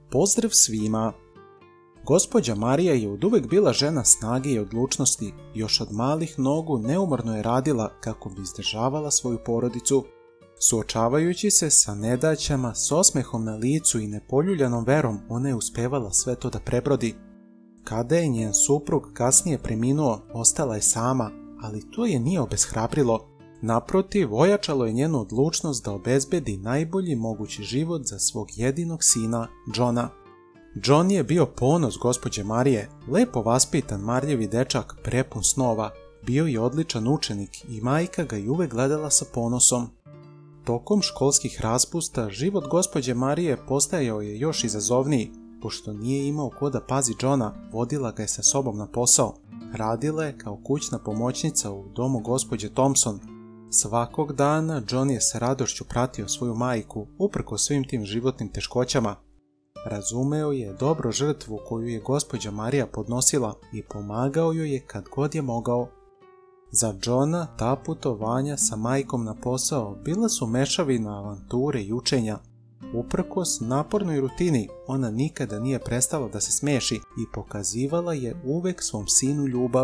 Pozdrav svima! Gospođa Marija je oduvek bila žena snage i odlučnosti, još od malih nogu neumorno je radila kako bi izdržavala svoju porodicu. Suočavajući se sa nedaćama, s osmehom na licu i nepoljuljanom verom, ona je uspevala sve to da prebrodi. Kada je njen suprug kasnije preminuo, ostala je sama, ali to je nije obeshrabrilo. Naprotiv, ojačalo je njenu odlučnost da obezbedi najbolji mogući život za svog jedinog sina, Johna. John je bio ponos gospođe Marije, lepo vaspitan, marljivi dečak, prepun snova. Bio je odličan učenik i majka ga je uvek gledala sa ponosom. Tokom školskih raspusta, život gospođe Marije postajao je još izazovniji. Pošto nije imao ko da pazi Johna, vodila ga je sa sobom na posao. Radila je kao kućna pomoćnica u domu gospođe Thompson. Svakog dana John je sa radošću pratio svoju majku, uprkos svim tim životnim teškoćama. Razumeo je dobro žrtvu koju je gospođa Marija podnosila i pomagao joj je kad god je mogao. Za Johna ta putovanja sa majkom na posao bila su mešavina avanture i učenja. Uprkos napornoj rutini, ona nikada nije prestala da se smeši i pokazivala je uvek svom sinu ljubav.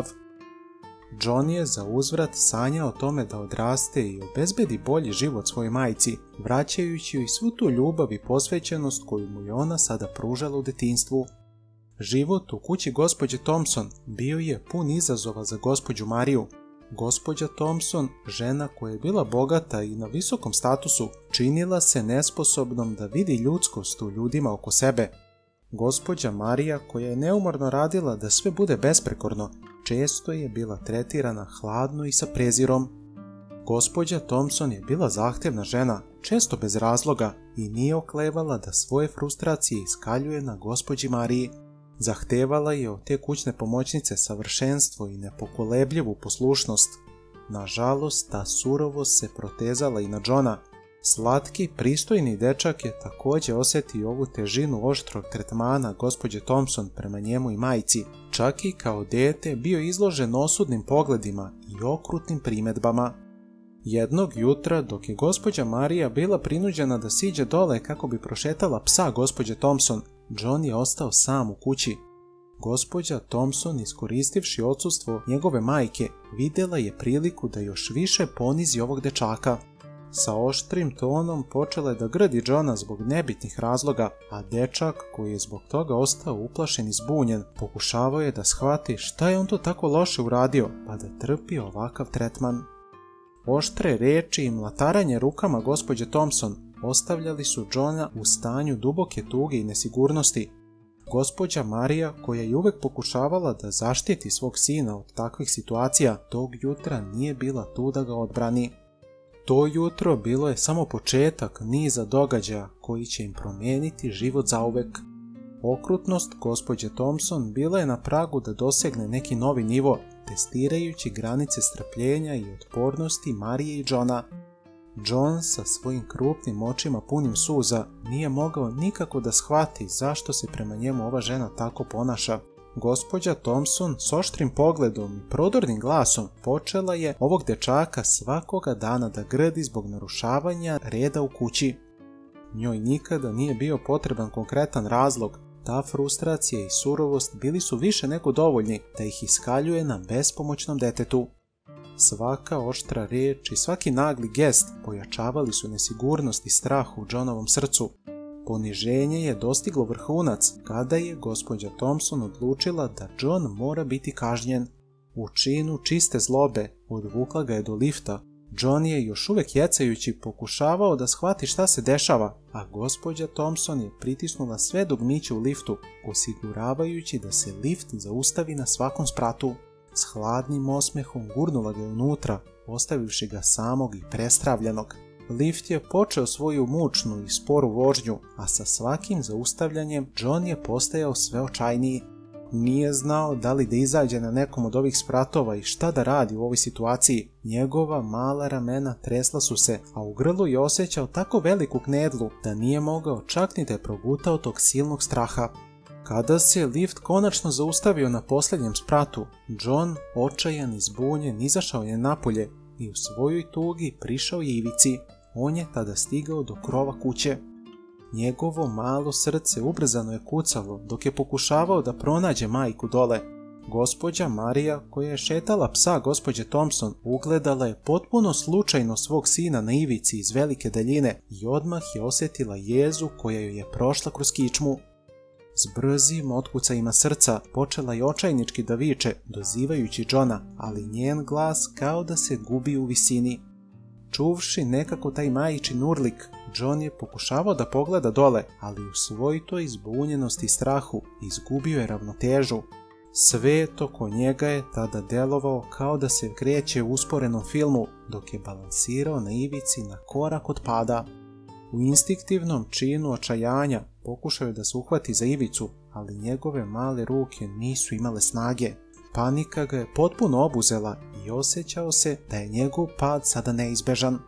John je za uzvrat sanjao o tome da odraste i obezbedi bolji život svojoj majci, vraćajući joj svu tu ljubav i posvećenost koju mu je ona sada pružala u detinjstvu. Život u kući gospođe Thompson bio je pun izazova za gospođu Mariju. Gospođa Thompson, žena koja je bila bogata i na visokom statusu, činila se nesposobnom da vidi ljudskost u ljudima oko sebe. Gospođa Marija, koja je neumorno radila da sve bude besprekorno, često je bila tretirana hladno i sa prezirom. Gospođa Thompson je bila zahtevna žena, često bez razloga, i nije oklevala da svoje frustracije iskaljuje na gospođi Mariji. Zahtevala je od te kućne pomoćnice savršenstvo i nepokolebljivu poslušnost. Nažalost, ta surovost se protezala i na Johna. Slatki, pristojni dečak je takođe osetio ovu težinu oštrog tretmana gospođe Thompson prema njemu i majci. Čak i kao dete bio izložen osudnim pogledima i okrutnim primedbama. Jednog jutra, dok je gospođa Marija bila prinuđena da siđe dole kako bi prošetala psa gospođe Thompson, John je ostao sam u kući. Gospođa Thompson, iskoristivši odsustvo njegove majke, videla je priliku da još više ponizi ovog dečaka. Sa oštrim tonom počela je da grdi Johna zbog nebitnih razloga, a dečak, koji je zbog toga ostao uplašen i zbunjen, pokušavao je da shvati šta je on to tako loše uradio, pa da trpi ovakav tretman. Oštre reči i mlataranje rukama gospođe Thompson ostavljali su Johna u stanju duboke tuge i nesigurnosti. Gospođa Marija, koja je uvek pokušavala da zaštiti svog sina od takvih situacija, tog jutra nije bila tu da ga odbrani. To jutro bilo je samo početak niza događaja koji će im promijeniti život zauvek. Okrutnost gospođe Thompson bila je na pragu da dosegne neki novi nivo, testirajući granice strpljenja i otpornosti Marije i Johna. John sa svojim krupnim očima punim suza nije mogao nikako da shvati zašto se prema njemu ova žena tako ponaša. Gospođa Thompson s oštrim pogledom i prodornim glasom počela je ovog dečaka svakoga dana da grdi zbog narušavanja reda u kući. Njoj nikada nije bio potreban konkretan razlog, ta frustracija i surovost bili su više nego dovoljni da ih iskaljuje na bespomoćnom detetu. Svaka oštra reč i svaki nagli gest pojačavali su nesigurnost i strah u Johnovom srcu. Poniženje je dostiglo vrhunac kada je gospođa Thompson odlučila da John mora biti kažnjen. U činu čiste zlobe odvukla ga je do lifta. John je još uvek jecajući pokušavao da shvati šta se dešava, a gospođa Thompson je pritisnula sve dugmiće u liftu, osiguravajući da se lift zaustavi na svakom spratu. S hladnim osmehom gurnula ga je unutra, ostavivši ga samog i prestravljenog. Lift je počeo svoju mučnu i sporu vožnju, a sa svakim zaustavljanjem John je postajao sve očajniji. Nije znao da li da izađe na nekom od ovih spratova i šta da radi u ovoj situaciji. Njegova mala ramena tresla su se, a u grlu je osjećao tako veliku knedlu da nije mogao čak ni da je progutao tog silnog straha. Kada se lift konačno zaustavio na posljednjem spratu, John, očajan i zbunjen, izašao je napolje i u svojoj tugi prišao je ivici. On je tada stigao do krova kuće. Njegovo malo srce ubrzano je kucalo dok je pokušavao da pronađe majku dole. Gospođa Marija, koja je šetala psa gospođe Thompson, ugledala je potpuno slučajno svog sina na ivici iz velike daljine i odmah je osjetila jezu koja joj je prošla kroz kičmu. S brzim otkucajima srca počela je očajnički da viče, dozivajući Johna, ali njen glas kao da se gubi u visini. Čuvši nekako taj majičin urlik, John je pokušavao da pogleda dole, ali u svoj toj zbunjenosti i strahu izgubio je ravnotežu. Svet oko njega je tada delovao kao da se kreće u usporenom filmu, dok je balansirao na ivici na korak od pada. U instinktivnom činu očajanja pokušao je da se uhvati za ivicu, ali njegove male ruke nisu imale snage. Panika ga je potpuno obuzela i osjećao se da je njegov pad sada neizbežan.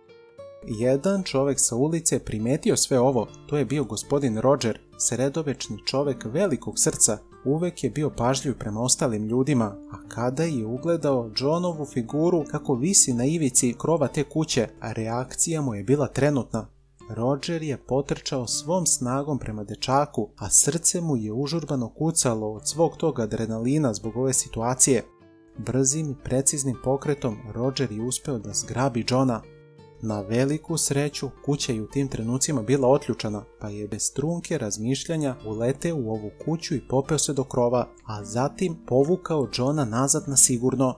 Jedan čovek sa ulice primetio sve ovo, to je bio gospodin Roger, sredovečni čovek velikog srca, uvek je bio pažljiv prema ostalim ljudima, a kada je ugledao Johnovu figuru kako visi na ivici krova te kuće, a reakcija mu je bila trenutna. Roger je potrčao svom snagom prema dečaku, a srce mu je užurbano kucalo od svog tog adrenalina zbog ove situacije. Brzim i preciznim pokretom Roger je uspeo da zgrabi Johna. Na veliku sreću, kuća je u tim trenucima bila otključana, pa je bez trunke razmišljanja uleteo u ovu kuću i popeo se do krova, a zatim povukao Johna nazad na sigurno.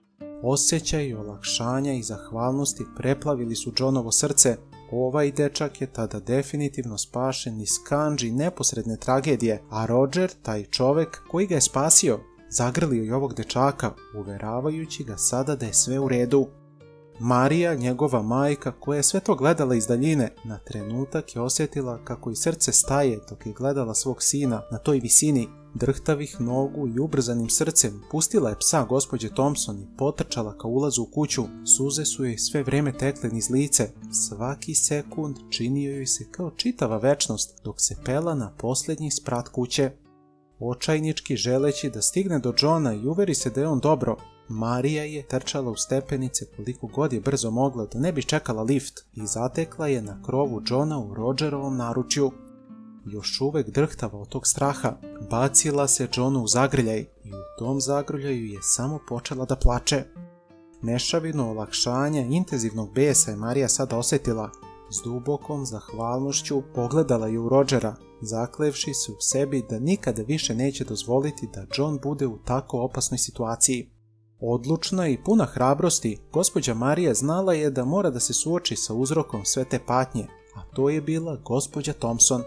Osjećaj olakšanja i zahvalnosti preplavili su Johnovo srce. Ovaj dečak je tada definitivno spašen iz kandži neposredne tragedije, a Roger, taj čovek koji ga je spasio, zagrlio je ovog dečaka, uveravajući ga sada da je sve u redu. Marija, njegova majka, koja je sve to gledala iz daljine, na trenutak je osjetila kako i srce staje dok je gledala svog sina na toj visini. Drhtavih nogu i ubrzanim srcem pustila je psa gospođe Thompson i potrčala ka ulazu u kuću. Suze su joj sve vreme tekle niz lice. Svaki sekund činio joj se kao čitava večnost dok se pela na posljednji sprat kuće. Očajnički želeći da stigne do Johna i uveri se da je on dobro, Marija je trčala u stepenice koliko god je brzo mogla da ne bi čekala lift i zatekla je na krovu Johna u Rogerovom naručju. Još uvek drhtava od tog straha, bacila se Johnu u zagrljaj i u tom zagrljaju je samo počela da plače. Mešavinu olakšanja i intenzivnog besa je Marija sada osjetila. S dubokom zahvalnošću pogledala je u Rogera, zaklevši se u sebi da nikada više neće dozvoliti da John bude u tako opasnoj situaciji. Odlučna i puna hrabrosti, gospođa Marija znala je da mora da se suoči sa uzrokom sve te patnje, a to je bila gospođa Thompson.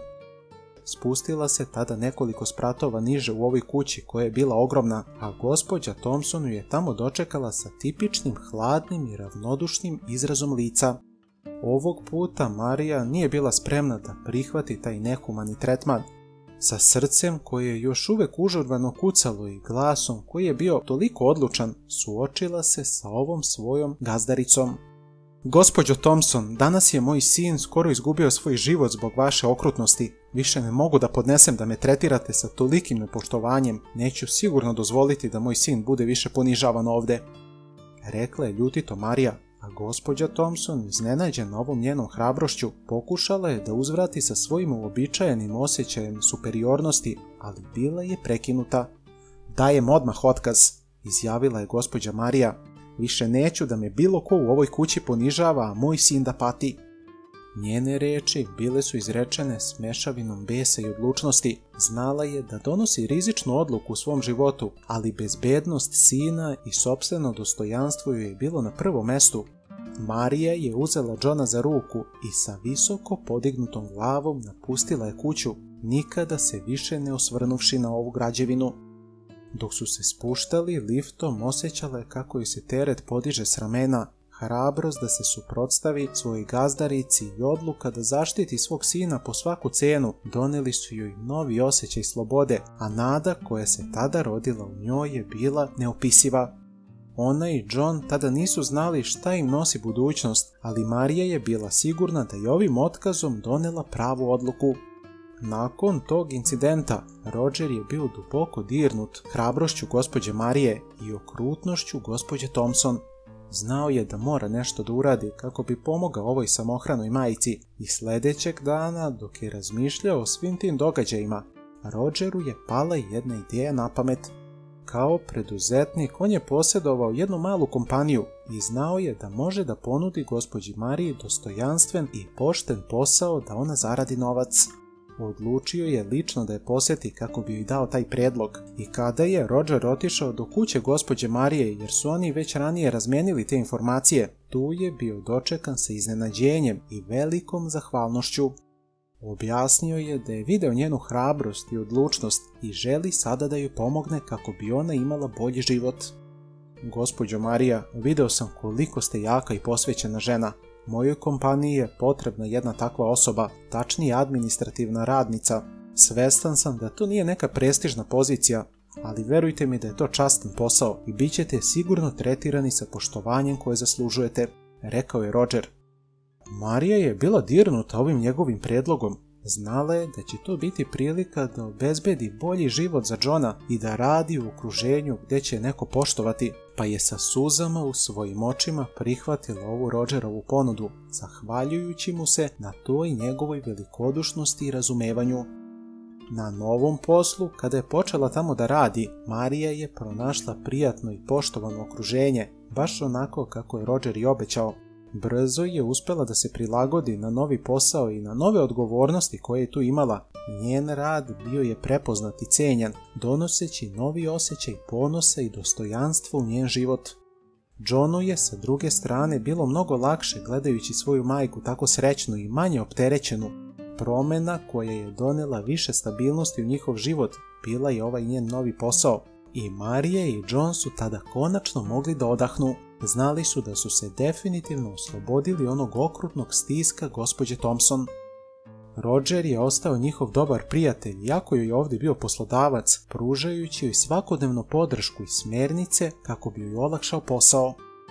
Spustila se tada nekoliko spratova niže u ovoj kući koja je bila ogromna, a gospođa Thompson ju je tamo dočekala sa tipičnim hladnim i ravnodušnim izrazom lica. Ovog puta Marija nije bila spremna da prihvati taj nehumani tretman. Sa srcem koje je još uvek užurbano kucalo i glasom koji je bio toliko odlučan, suočila se sa ovom svojom gazdaricom. Gospođo Thompson, danas je moj sin skoro izgubio svoj život zbog vaše okrutnosti. Više ne mogu da podnesem da me tretirate sa tolikim nepoštovanjem. Neću sigurno dozvoliti da moj sin bude više ponižavan ovde, rekla je ljutito Marija, a gospođa Thompson, iznenađena ovom njenom hrabrošću, pokušala je da uzvrati sa svojim uobičajenim osjećajem superiornosti, ali bila je prekinuta. Dajem odmah otkaz, izjavila je gospođa Marija. Više neću da me bilo ko u ovoj kući ponižava, a moj sin da pati. Njene reči bile su izrečene s mešavinom besa i odlučnosti. Znala je da donosi rizičnu odluku u svom životu, ali bezbednost sina i sopstveno dostojanstvo joj je bilo na prvom mestu. Marija je uzela Johna za ruku i sa visoko podignutom glavom napustila je kuću, nikada se više ne osvrnuvši na ovu građevinu. Dok su se spuštali liftom, osjećala je kako joj se teret podiže s ramena. Hrabrost da se suprotstavi svojoj gazdarici i odluka da zaštiti svog sina po svaku cenu doneli su joj novi osjećaj slobode, a nada koja se tada rodila u njoj je bila neopisiva. Ona i John tada nisu znali šta im nosi budućnost, ali Marija je bila sigurna da je ovim otkazom donela pravu odluku. Nakon tog incidenta, Roger je bio duboko dirnut hrabrošću gospođe Marije i okrutnošću gospođe Thompson. Znao je da mora nešto da uradi kako bi pomogao ovoj samohranoj majci i sljedećeg dana, dok je razmišljao o svim tim događajima, Rogeru je pala jedna ideja na pamet. Kao preduzetnik on je posjedovao jednu malu kompaniju i znao je da može da ponudi gospođi Mariji dostojanstven i pošten posao da ona zaradi novac. Odlučio je lično da je posjeti kako bi joj dao taj predlog i kada je Roger otišao do kuće gospođe Marije jer su oni već ranije razmijenili te informacije, tu je bio dočekan sa iznenađenjem i velikom zahvalnošću. Objasnio je da je video njenu hrabrost i odlučnost i želi sada da joj pomogne kako bi ona imala bolji život. Gospođo Marija, video sam koliko ste jaka i posvećena žena. Mojoj kompaniji je potrebna jedna takva osoba, tačnije administrativna radnica. Svestan sam da to nije neka prestižna pozicija, ali verujte mi da je to častan posao i bit ćete sigurno tretirani sa poštovanjem koje zaslužujete, rekao je Roger. Marija je bila dirnuta ovim njegovim predlogom. Znala je da će to biti prilika da obezbedi bolji život za Johna i da radi u okruženju gdje će neko poštovati, pa je sa suzama u svojim očima prihvatila ovu Rogerovu ponudu, zahvaljujući mu se na toj njegovoj velikodušnosti i razumevanju. Na novom poslu, kada je počela tamo da radi, Marija je pronašla prijatno i poštovano okruženje, baš onako kako je Roger i obećao. Brzo je uspjela da se prilagodi na novi posao i na nove odgovornosti koje je tu imala. Njen rad bio je prepoznat i cijenjen, donoseći novi osjećaj ponosa i dostojanstva u njen život. Johnu je sa druge strane bilo mnogo lakše gledajući svoju majku tako srećnu i manje opterećenu. Promjena koja je donela više stabilnosti u njihov život bila je ovaj njen novi posao. I Marija i John su tada konačno mogli da odahnu. Znali su da su se definitivno oslobodili onog okrutnog stiska gospođe Thompson. Roger je ostao njihov dobar prijatelj, iako joj je ovdje bio poslodavac, pružajući joj svakodnevno podršku i smjernice kako bi joj olakšao posao.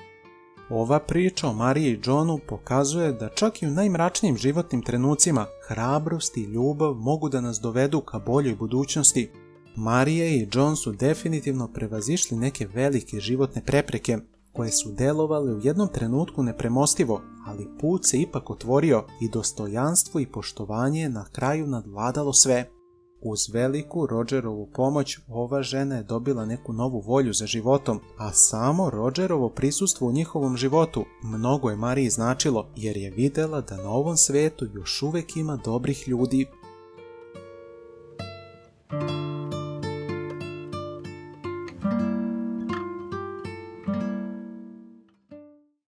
Ova priča o Mariji i Johnu pokazuje da čak i u najmračnijim životnim trenucima hrabrost i ljubav mogu da nas dovedu ka boljoj budućnosti. Marija i John su definitivno prevazišli neke velike životne prepreke, koje su delovale u jednom trenutku nepremostivo, ali put se ipak otvorio i dostojanstvo i poštovanje je na kraju nadvladalo sve. Uz veliku Rogerovu pomoć ova žena je dobila neku novu volju za životom, a samo Rogerovo prisustvo u njihovom životu mnogo je Mariji značilo jer je vidjela da na ovom svetu još uvijek ima dobrih ljudi.